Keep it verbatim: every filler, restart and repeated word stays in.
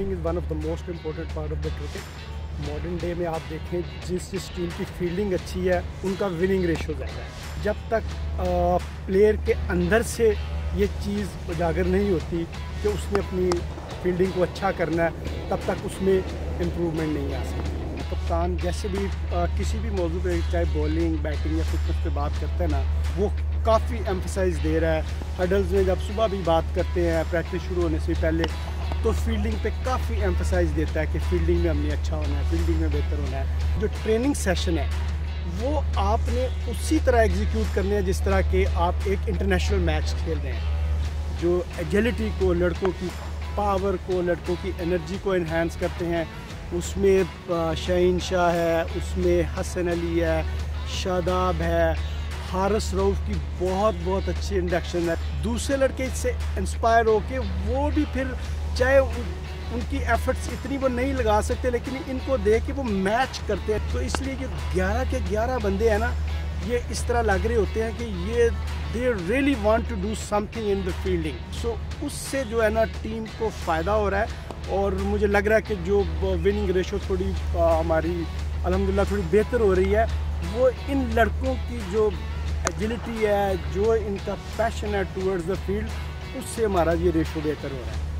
Fielding is one of the most important part of the cricket. Modern day में आप देखें जिस जिस टीम की फील्डिंग अच्छी है उनका विनिंग रेशो ज़्यादा है। जब तक प्लेयर के अंदर से ये चीज़ उजागर नहीं होती कि उसने अपनी फील्डिंग को अच्छा करना है, तब तक उसमें इम्प्रूवमेंट नहीं आ सकती। कप्तान जैसे भी आ, किसी भी मौजू पे चाहे बॉलिंग बैटिंग या फिटनेस पे बात करते हैं ना, वो काफ़ी एम्फसाइज दे रहा है। हडल्स में जब सुबह भी बात करते हैं प्रैक्टिस शुरू होने से पहले, तो फील्डिंग पे काफ़ी एम्फसाइज देता है कि फील्डिंग में हमने अच्छा होना है, फील्डिंग में बेहतर होना है। जो ट्रेनिंग सेशन है वो आपने उसी तरह एग्जीक्यूट करने हैं जिस तरह के आप एक इंटरनेशनल मैच खेल रहे हैं। जो एजिलिटी को, लड़कों की पावर को, लड़कों की एनर्जी को इन्हांस करते हैं, उसमें शाहीन शाह है, उसमें हसन अली है, शादाब है, हारिस रऊफ की बहुत बहुत अच्छी इंडक्शन है। दूसरे लड़के इससे इंस्पायर हो के वो भी फिर चाहे उन, उनकी एफर्ट्स इतनी वो नहीं लगा सकते, लेकिन इनको देख के वो मैच करते हैं। तो इसलिए जो ग्यारह के ग्यारह बंदे हैं ना, ये इस तरह लग रहे होते हैं कि ये they really want to do something in the fielding. So उससे जो है ना टीम को फ़ायदा हो रहा है, और मुझे लग रहा है कि जो विनिंग रेशो थोड़ी हमारी अल्हम्दुलिल्लाह थोड़ी बेहतर हो रही है, वो इन लड़कों की जो एजिलिटी है, जो इनका पैशन है टूवर्ड्स द फील्ड, उससे हमारा ये रेशो बेहतर हो रहा है।